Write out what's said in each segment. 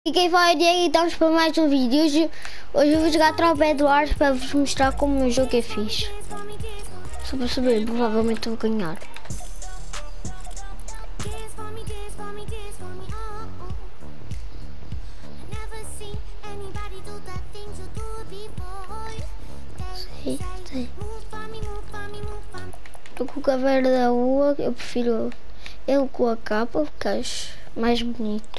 E quem fala é Diego e estamos para mais um vídeo. Hoje eu vou jogar Tropa Eduardo para vos mostrar como o jogo é fixe. Só para saber, provavelmente vou ganhar. Sei. Estou com o caveira da rua, eu prefiro ele com a capa porque acho mais bonito.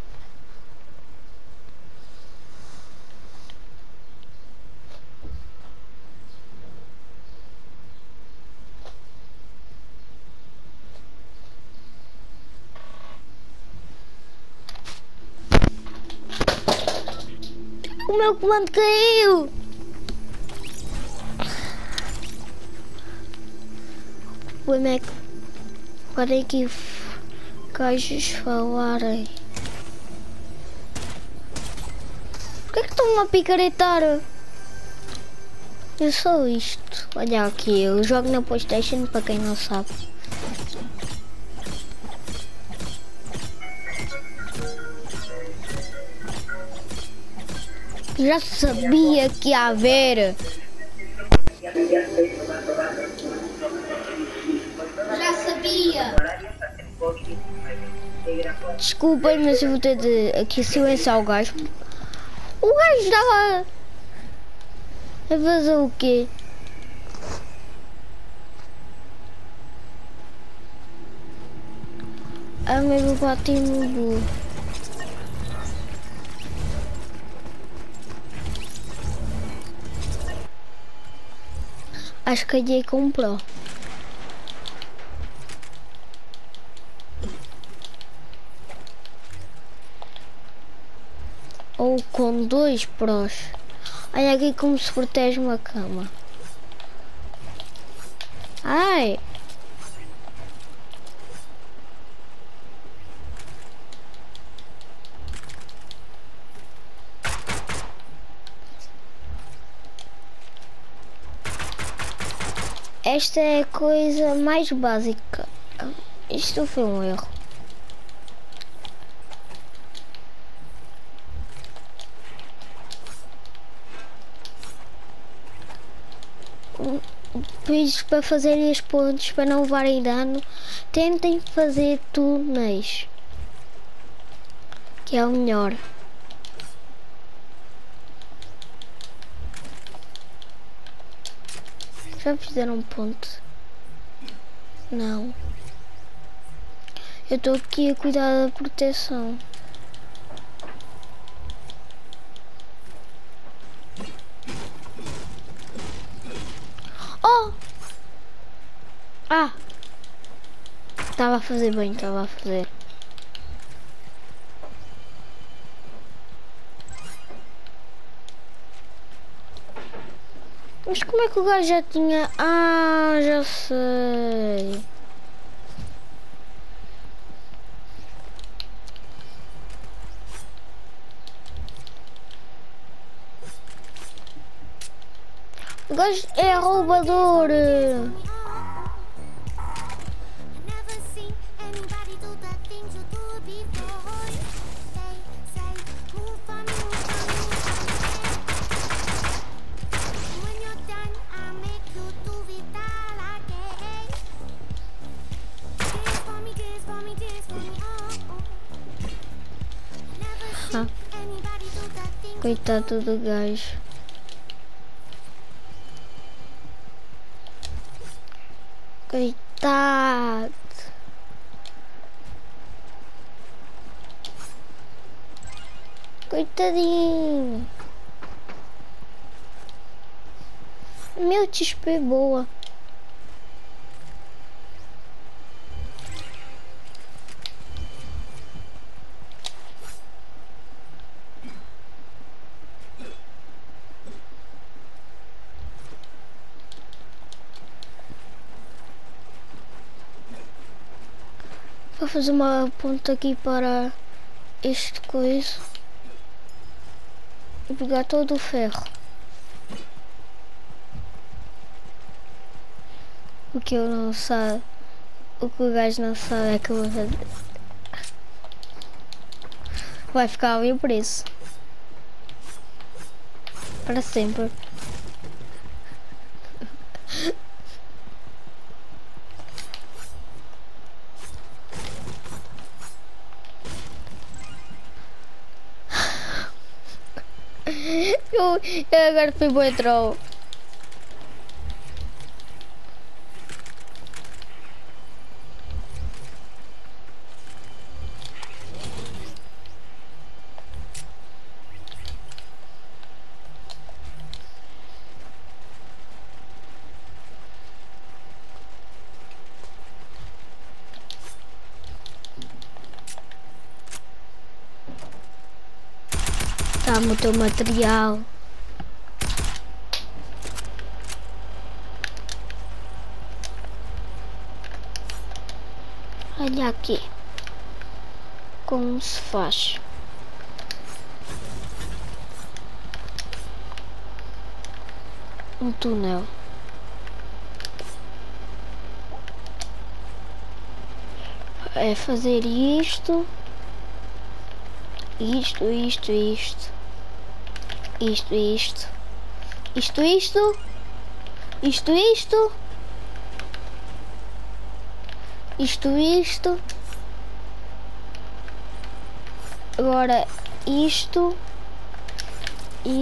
O meu comando caiu! Como é que parei que gajos falarem? Por que estão a picaretar? Eu sou isto. Olha aqui, eu jogo na PlayStation para quem não sabe. Já sabia que ia haver. Já sabia. Desculpem, mas eu vou ter de aqui silenciar o gajo. O gajo estava a fazer o quê? Ah, mas eu bati no burro. Acho que a Jay comprou. Ou com 2 pros. Olha aqui como se protege uma cama. Ai! Esta é a coisa mais básica. Isto foi um erro. Depois, para fazerem as pontes, para não levarem dano, tentem fazer túneis, que é o melhor. Já fizeram ponte? Não. Eu estou aqui a cuidar da proteção. Oh! Ah! Estava a fazer bem, estava a fazer. Mas como é que o gajo já tinha... Ah, já sei. O gajo é roubador. Coitado do gajo. Coitado. Coitadinho. Meu XP boa. Vou fazer uma ponta aqui para este coisa e pegar todo o ferro. O que eu não sabe, o que o gajo não sabe é que eu vou fazer. Vai ficar ali o preço. Para sempre. Eu agora fui boi troll. Dá-me o teu material. Olha aqui como se faz. Um túnel. É fazer isto. Isto. Agora isto e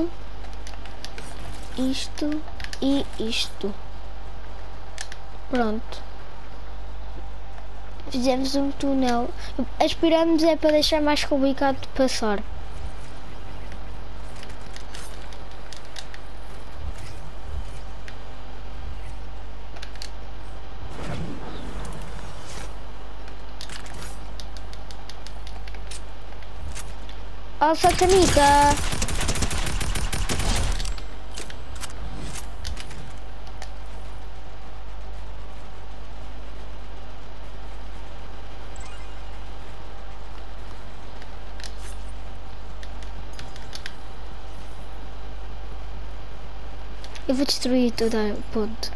isto. Pronto. Fizemos um túnel. As pirâmides é para deixar mais complicado de passar. Ó, sacanica! Eu vou destruir toda a ponte.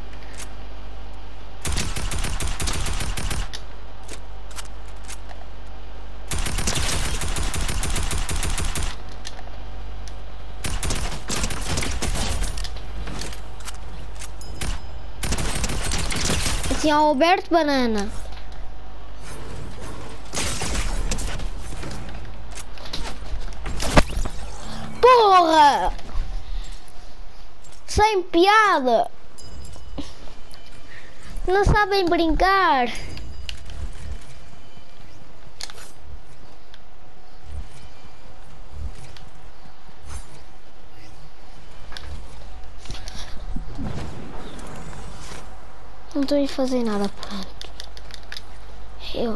Assim, Alberto Banana. Porra! Sem piada! Não sabem brincar! Não estou a fazer nada, pronto. Eu...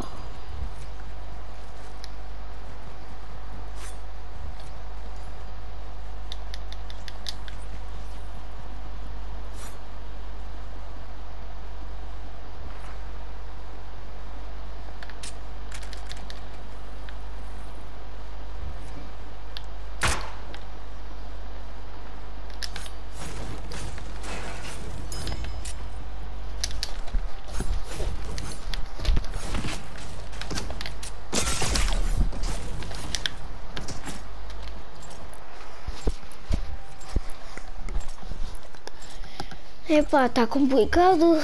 Epá, tá complicado.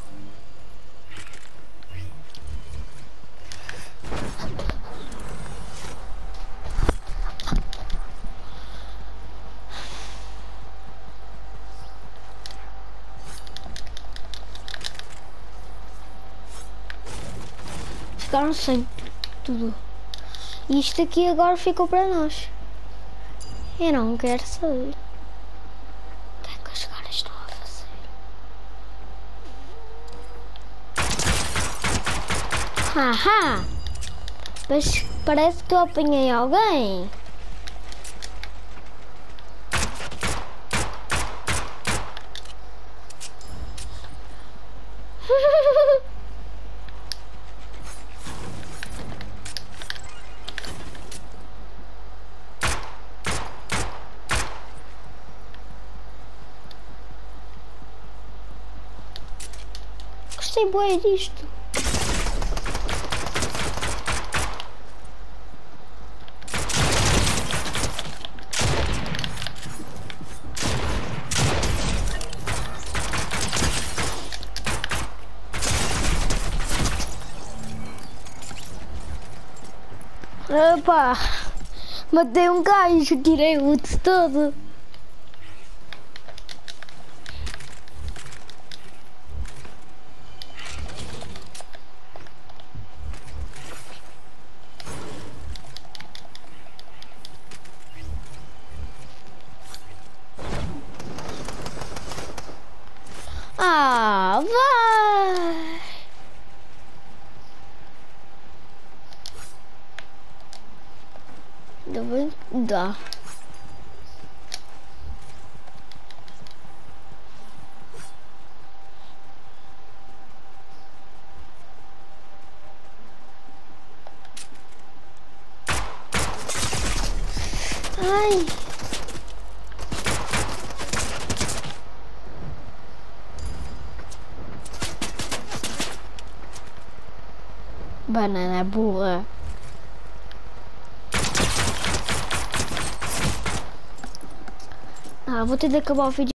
Ficaram sem tudo. E isto aqui agora ficou para nós. Eu não quero saber. O que é que os caras estão a fazer? Haha! Mas parece que eu apanhei alguém. Gostei bué disto. Opa! Matei um gajo, tirei o loot todo. Ah, vai! Ainda bem que dá. Ai! Banana burra. Vou ter de acabar o vídeo.